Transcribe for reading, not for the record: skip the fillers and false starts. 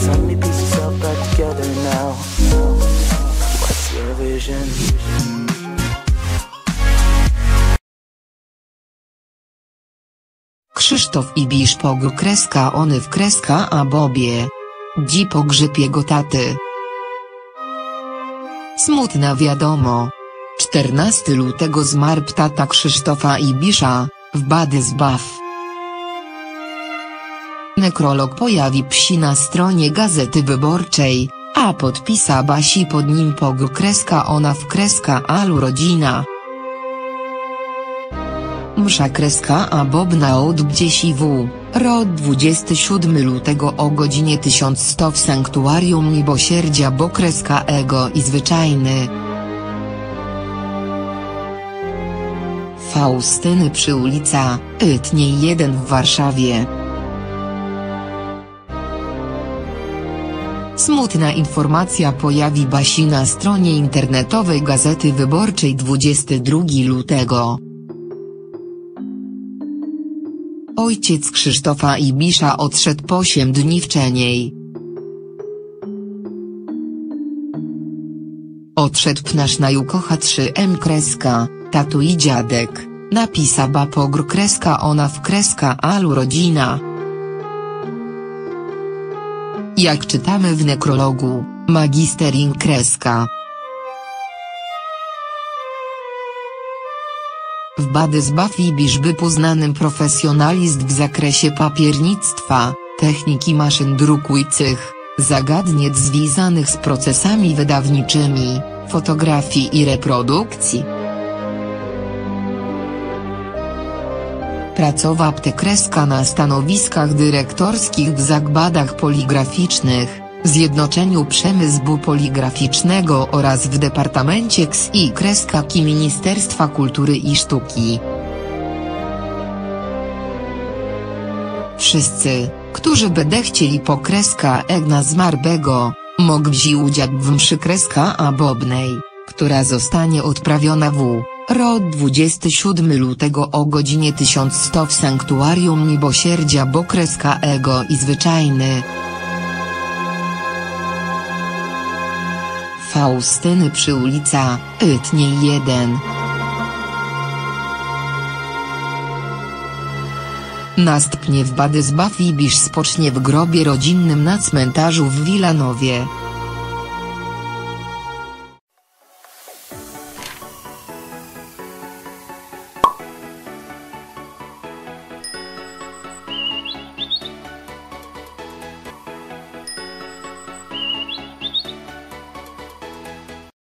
Suddenly piece yourself back together now. What's your vision? Krzysztof Ibisz ony a Bobie. Dzi pogrzeb jego taty. Smutna wiadomo. 14 lutego zmarł tata Krzysztofa Ibisza, w Władysław. Nekrolog pojawi się na stronie Gazety Wyborczej, a podpisa Basi pod nim ona alu rodzina. Msza a Bobna od Gdziesiw, rod 27 lutego o godzinie 1100 w sanktuarium Miłosierdzia ego i zwyczajny. Faustyny przy ulica Ytniej 1 w Warszawie. Smutna informacja pojawi Basi na stronie internetowej Gazety Wyborczej 22 lutego. Ojciec Krzysztofa Ibisza odszedł po 8 dni wcześniej. Odszedł nasz najukocha 3M tatu i dziadek, napisa bapogr ona alu rodzina. Jak czytamy w nekrologu, magisterin W Władysław Ibisz był poznanym profesjonalist w zakresie papiernictwa, techniki maszyn drukujących, zagadnień związanych z procesami wydawniczymi, fotografii i reprodukcji. Pracował na stanowiskach dyrektorskich w zakładach poligraficznych, Zjednoczeniu Przemysłu Poligraficznego oraz w Departamencie KSI Ministerstwa Kultury i Sztuki. Wszyscy, którzy będą chcieli po egna zmarłego, mogą wziąć udział w mszy a Bobnej, która zostanie odprawiona w rod 27 lutego o godzinie 1100 w sanktuarium Miłosierdzia ego i zwyczajny. Faustyny przy ulica Ytniej 1. Następnie w Władysław Ibisz spocznie w grobie rodzinnym na cmentarzu w Wilanowie.